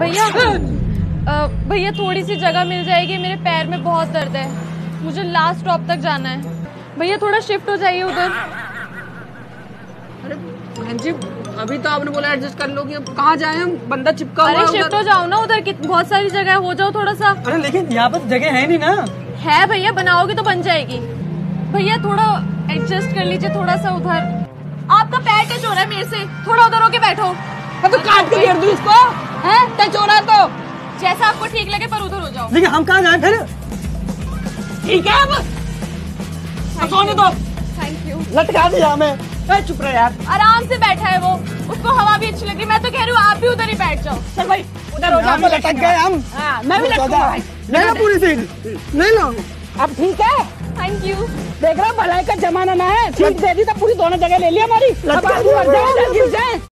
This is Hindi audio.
भैया भैया थोड़ी सी जगह मिल जाएगी, मेरे पैर में बहुत दर्द है, मुझे लास्ट स्टॉप तक जाना है। भैया थोड़ा शिफ्ट हो जाइए उधर। अरे बहन जी, अभी तो आपने बोला एडजस्ट कर लोगी, अब कहाँ जाए हम? बंदा चिपका हुआ है। अरे शिफ्ट हो जाओ ना उधर, बहुत सारी जगह है, हो जाओ थोड़ा सा। अरे लेकिन यहाँ पर जगह है नहीं ना। है भैया, बनाओगे तो बन जाएगी। भैया थोड़ा एडजस्ट कर लीजिए, थोड़ा सा उधर। आपका पैर टच हो रहा है मेरे से, थोड़ा उधर होके बैठो। तो काट के घेर दूं इसको, हैं? टच हो रहा है तो जैसा आपको ठीक लगे, पर उधर हो जाओ। लेकिन हम कहाँ जाए फिर? ठीक है, अब सोने दो। Thank you. लटका दिया हमें। चुप रहे यार। आराम से बैठा है वो, उसको हवा भी अच्छी लग रही। मैं तो कह रही हूँ आप भी उधर ही बैठ जाओ। चल भाई उधर हो जाओ। लटक गए हम। हाँ, मैं भी लटकूंगा भाई। ले लो पूरी सीट, ले लो। अब ठीक है, थैंक यू। देख रहा भलाई का जमाना ना है, सीट दे दी तो पूरी दोनों जगह ले ली हमारी। अब आगे बढ़ जाए, गिर जाए।